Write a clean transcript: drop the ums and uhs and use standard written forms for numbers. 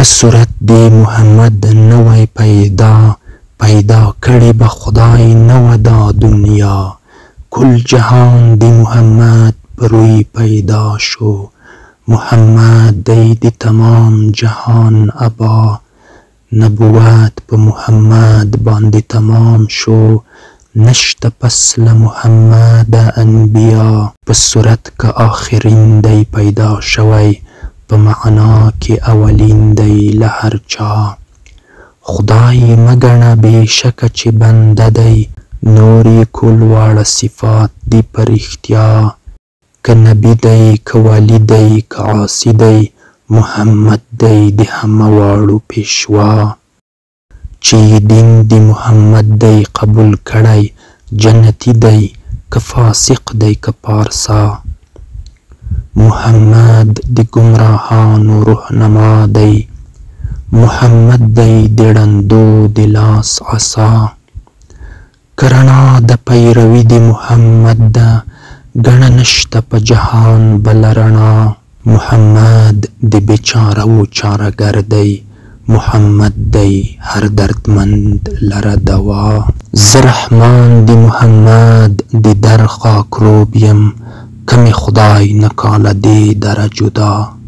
صورت دی محمد نوی پیدا کړي به خدای نو دا دنیا. کل جهان دی محمد پروی پیدا شو. محمد دی د تمام جهان ابا. نبوت په محمد باندې تمام شو. نشته پس له محمد انبیا. په صورت که آخرین دی پیدا شوی. په معنا کې اولین دی له هر چا. خدای مګڼه بېشکه چې بنده دی. نور یې کول واړه صفات دي په رښتیا. که نبي دی که ولی دی که عاصي دی. محمد دی د همه واړو پیشوا. چې دین دی محمد دی قبول کړی. جنتی دی که فاسق دی که پارسا. محمد د ګمراهانو رهنما دی. محمد دی د ړندو د لاس عصا. که رڼا د پیروي د محمد ده. ګڼه نشته په جهان بله رڼا. محمد د بېچارهو چارهګر دی. محمد دی هر دردمند لره دوا. زه رحمان د محمد د در خاکروب یم. که مې خدای نه کا له دې دره جدا.